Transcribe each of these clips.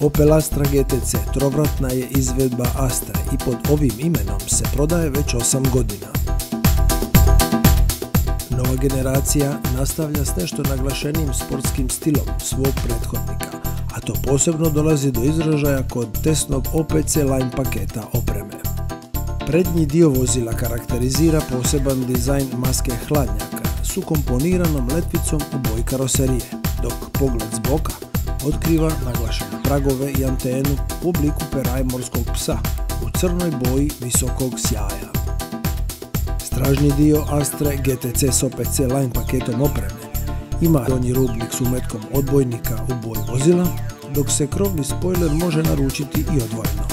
Opel Astra GTC trovratna je izvedba Astre i pod ovim imenom se prodaje već 8 godina. Nova generacija nastavlja s nešto naglašenijim sportskim stilom svog prethodnika, a to posebno dolazi do izražaja kod tesnog OPC line paketa opreme. Prednji dio vozila karakterizira poseban dizajn maske hladnjaka s ukomponiranom letvicom u boji karoserije, dok pogled s boka otkriva naglašene pragove i antenu u obliku pera i morskog psa u crnoj boji visokog sjaja. Stražnji dio Astre GTC s OPC line paketom opreme ima donji rubnik s umetkom odbojnika u boji vozila, dok se krovni spojler može naručiti i odvojeno.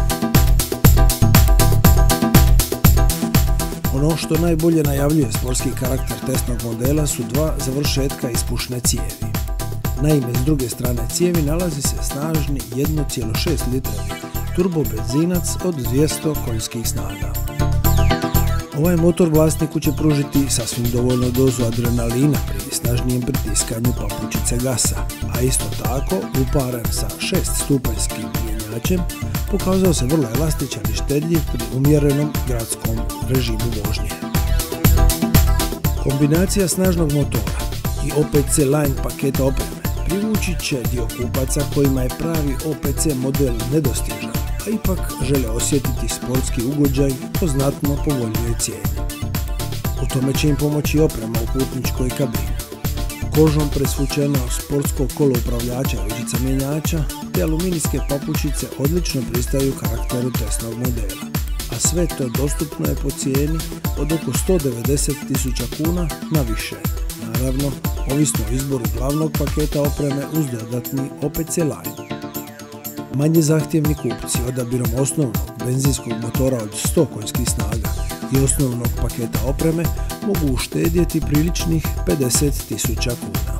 Ono što najbolje najavljuje sportski karakter testnog modela su dva završetka ispušne cijevi. Naime, s druge strane cijevi nalazi se snažni 1,6 litrovni turbo benzinac od 200 konjskih snaga. Ovaj motor vlasniku će pružiti sasvim dovoljnu dozu adrenalina pri snažnijem pritiskanju papučice gasa, a isto tako uparen sa 6-stupanjskim mjenjačem pokazao se vrlo elastičan i štedljiv pri umjerenom gradskom režimu vožnje. Kombinacija snažnog motora i OPC line paketa opreme privući će dio kupaca kojima je pravi OPC model nedostižan, a ipak žele osjetiti sportski ugođaj po znatno povoljnijoj cijeni. U tome će im pomoći oprema u putničkoj kabini. Kožom presvučeno sportsko kolo upravljača i ručica mjenjača te aluminijske papučice odlično pristaju karakteru testnog modela, a sve to dostupno je po cijeni od oko 190.000 kuna na više, naravno ovisno o izboru glavnog paketa opreme uz dodatni OPC line. Manje zahtjevni kupci odabirom osnovnog benzinskog motora od 100 konjskih snaga i osnovnog paketa opreme mogu uštedjeti priličnih 50.000 kuna.